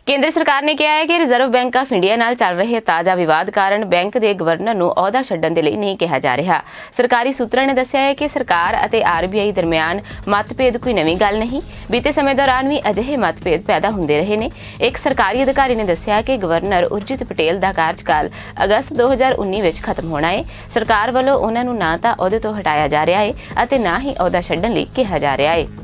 ਕੇਂਦਰ ਸਰਕਾਰ ਨੇ ਕਿਹਾ ਹੈ ਕਿ ਰਿਜ਼ਰਵ ਬੈਂਕ ਆਫ ਇੰਡੀਆ ਨਾਲ ਚੱਲ ਰਹੇ ਤਾਜ਼ਾ ਵਿਵਾਦ ਕਾਰਨ ਬੈਂਕ ਦੇ ਗਵਰਨਰ ਨੂੰ ਅਹੁਦਾ ਛੱਡਣ ਦੇ ਲਈ ਨਹੀਂ ਕਿਹਾ ਜਾ ਰਿਹਾ। ਸਰਕਾਰੀ ਸੂਤਰਾਂ ਨੇ ਦੱਸਿਆ ਹੈ ਕਿ ਸਰਕਾਰ ਅਤੇ ਆਰਬੀਆਈ ਦਰਮਿਆਨ ਮਤਭੇਦ ਕੋਈ ਨਵੀਂ ਗੱਲ ਨਹੀਂ। ਬੀਤੇ ਸਮੇਂ ਦੌਰਾਨ ਵੀ ਅਜਿਹੇ ਮਤਭੇਦ ਪੈਦਾ ਹੁੰਦੇ ਰਹੇ ਨੇ। ਇੱਕ ਸਰਕਾਰੀ ਅਧਿਕਾਰੀ ਨੇ ਦੱਸਿਆ ਕਿ ਗਵਰਨਰ ਉਰਜਿਤ ਪਟੇਲ ਦਾ ਕਾਰਜਕਾਲ ਅਗਸਤ 2019 ਵਿੱਚ ਖਤਮ ਹੋਣਾ ਹੈ। ਸਰਕਾਰ ਵੱਲੋਂ ਉਹਨਾਂ ਨੂੰ ਨਾ ਤਾਂ ਅਹੁਦੇ ਤੋਂ ਹਟਾਇਆ ਜਾ ਰਿਹਾ ਹੈ ਅਤੇ ਨਾ ਹੀ ਅਹੁਦਾ ਛੱਡਣ ਲਈ ਕਿਹਾ ਜਾ ਰਿਹਾ ਹੈ।